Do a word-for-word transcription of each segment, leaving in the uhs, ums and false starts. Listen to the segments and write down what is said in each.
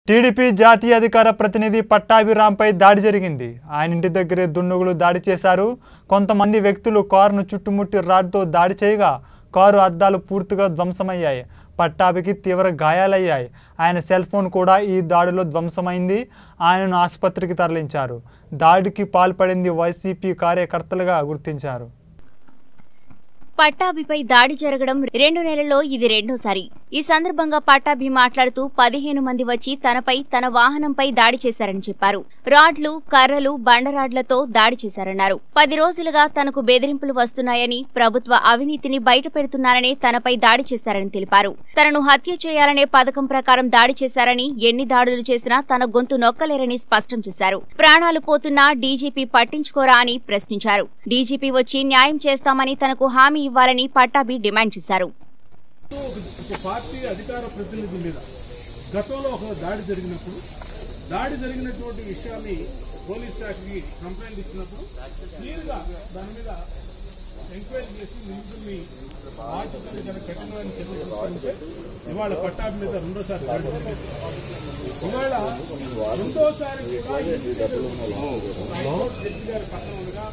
TDP జాతీయ అధికార ప్రతినిధి పట్టాభిరాంపై దాడి జరిగింది. ఆయన ఇంటి దగ్గరే దుండగులు దాడి చేశారు. కొంతమంది వ్యక్తులు కారును చుట్టుముట్టి రాడ్తో దాడి చేయగా కారు అద్దాలు పూర్తిగా ధ్వంసమయ్యాయి. పట్టాభికి తీవ్ర గాయాలయ్యాయి. ఆయన సెల్ ఫోన్ కూడా ఈ దాడిలో ధ్వంసమైంది. ఆయనను ఆసుపత్రికి తరలించారు. దాడికి పాల్పడింది వైసీపీ కార్యకర్తలుగా గుర్తించారు. పట్టాభిపై దాడి జరగడం రెండు నెలల్లో ఇది రెండోసారి. ఈ సందర్భంగా పట్టాభి మాట్లాడుతూ పదిహేను మంది వచ్చి తనపై తన వాహనంపై దాడి చేశారని చెప్పారు. రాడ్లు, కర్రలు, బండరాడ్లతో దాడి చేశారన్నారు. పది రోజులుగా తనకు బెదిరింపులు వస్తున్నాయని, ప్రభుత్వ అవినీతిని బయటపెడుతున్నారని తనపై దాడి చేశారని తెలిపారు. తనను హత్య చేయాలనే పథకం ప్రకారం దాడి చేశారని, ఎన్ని దాడులు చేసినా తన గొంతు నొక్కలేరని స్పష్టం చేశారు. ప్రాణాలు పోతున్నా డీజీపీ పట్టించుకోరా అని ప్రశ్నించారు. డీజీపీ వచ్చి న్యాయం చేస్తామని తనకు హామీ ఇవ్వాలని పట్టాభి డిమాండ్ చేశారు. ఒక పార్టీ అధికార ప్రతినిధి మీద గతంలో ఒక దాడి జరిగినప్పుడు దాడి జరిగినటువంటి విషయాన్ని పోలీస్ శాఖకి కంప్లైంట్ ఇచ్చినప్పుడు క్లియర్గా దాని మీద ఎంక్వైరీ చేసి నిందితుల్ని బాధ్యతలు కనుక కఠినమైన చర్యలు తీసుకుంటే ఇవాళ పట్టాభి మీద రెండోసారి దాడి జరిగింది. ఇవాళ రెండోసారి కూడా హైకోర్టు జడ్జి గారి పక్కన ఉండగా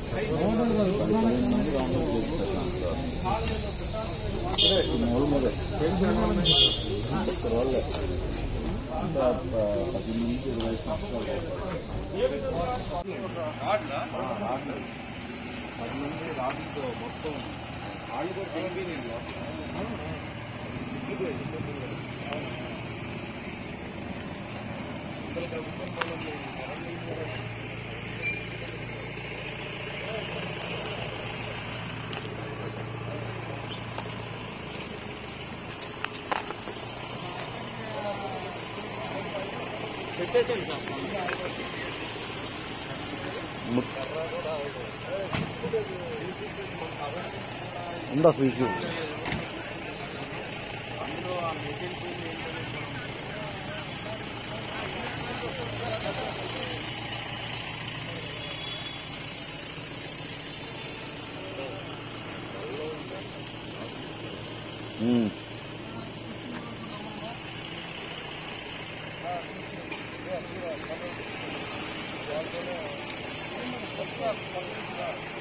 మొత్తం వాళ్ళు పెట్టేసేయండి సార్. ఉందా సీసీ Yes, yes, yes.